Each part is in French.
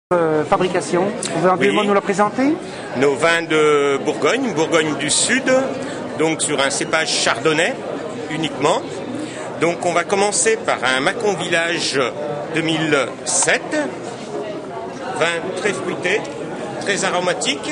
Fabrication, vous pouvez nous la présenter? Nos vins de Bourgogne, Bourgogne du Sud, donc sur un cépage chardonnay uniquement. Donc on va commencer par un Mâcon Village 2007, vin très fruité, très aromatique.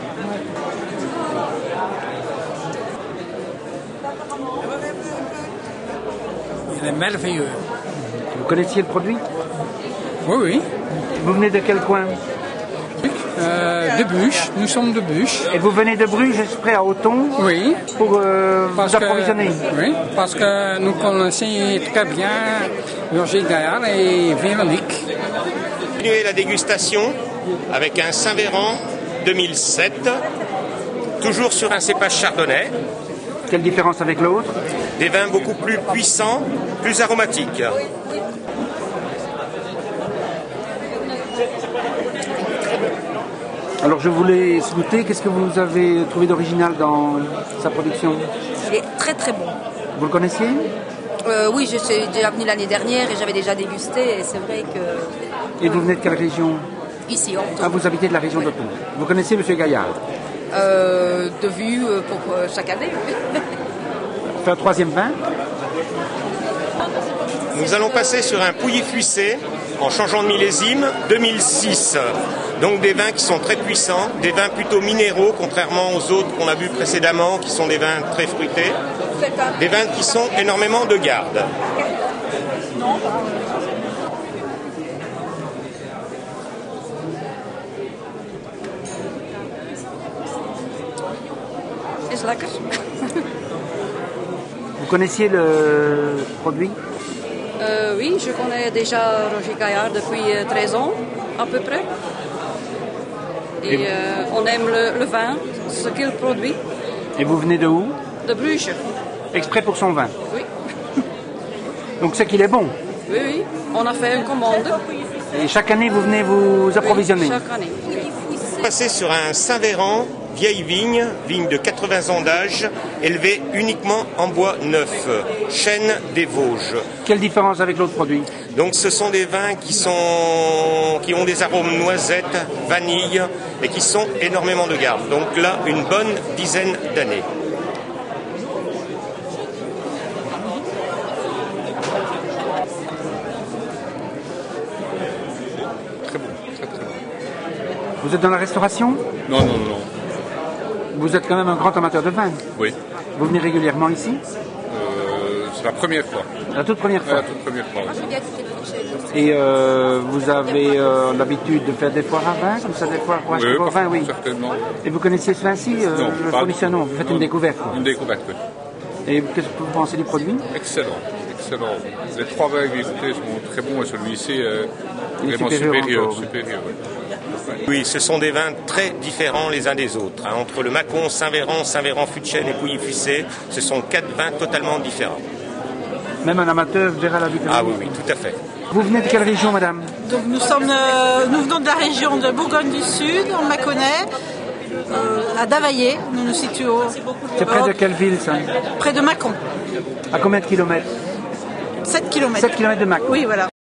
Il est merveilleux. Vous connaissiez le produit? Oui, oui. Vous venez de quel coin? De Buch, nous sommes de Buch. Et vous venez de Bruges exprès à Othon? Oui. Pour vous approvisionner? Oui, parce que nous connaissons très bien Roger Gaillard et Véronique. Continuer la dégustation avec un Saint-Véran 2007, toujours sur un cépage chardonnay. Quelle différence avec l'autre? Des vins beaucoup plus puissants, plus aromatiques. Alors je voulais goûter, qu'est-ce que vous avez trouvé d'original dans sa production? Il est très très bon. Vous le connaissiez? Oui, je suis déjà venue l'année dernière et j'avais déjà dégusté et c'est vrai que... Et vous venez de quelle région? Ici, Othon. Ah, vous habitez de la région d'Othon. Vous connaissez M. Gaillard? De vue pour chaque année. Fait un troisième vin? Nous allons passer sur un Pouilly-Fuissé en changeant de millésime 2006. Donc des vins qui sont très puissants, des vins plutôt minéraux, contrairement aux autres qu'on a vus précédemment, qui sont des vins très fruités, des vins qui sont énormément de garde. C'est lekker. Vous connaissiez le produit? Oui, je connais déjà Roger Gaillard depuis 13 ans, à peu près. Et on aime le vin, ce qu'il produit. Et vous venez de où? De Bruges. Exprès pour son vin? Oui. Donc c'est qu'il est bon? Oui, oui. On a fait une commande. Et chaque année vous venez vous approvisionner? Oui, chaque année. Passer sur un Saint-Véran, vieille vigne, vigne de 80 ans d'âge, élevée uniquement en bois neuf, chêne des Vosges. Quelle différence avec l'autre produit? Donc ce sont des vins qui ont des arômes noisettes, vanille et qui sont énormément de garde. Donc là, une bonne dizaine d'années. Très bon, très très bon. Vous êtes dans la restauration? Non, non, non. Vous êtes quand même un grand amateur de vin. Oui. Vous venez régulièrement ici? C'est la première fois. La toute première fois. La toute première fois. Oui. Et vous avez l'habitude de faire des foires à vin, comme ça, des foires pour acheter vos vins, oui. Certainement. Et vous connaissiez ce vin-ci? Non, le pas fournisseur, non. Vous faites une découverte, quoi. Une découverte, oui. Et qu'est-ce que vous pensez du produit? Excellent, excellent. Les trois vins que j'ai goûtés sont très bons et celui-ci est Il est vraiment supérieur encore, oui. supérieur, oui. Oui, ce sont des vins très différents les uns des autres. Entre le Mâcon, Saint-Véran, Saint-Véran fût de chêne et Pouilly-Fuissé, ce sont 4 vins totalement différents. Même un amateur verra la différence. Ah oui, oui, tout à fait. Vous venez de quelle région, madame? Donc nous venons de la région de Bourgogne du Sud, en Mâconnais, à Davaillé, nous nous situons. C'est près de quelle ville, ça? Près de Mâcon, À combien de kilomètres? 7 km. 7 kilomètres de Mâcon. Oui, voilà.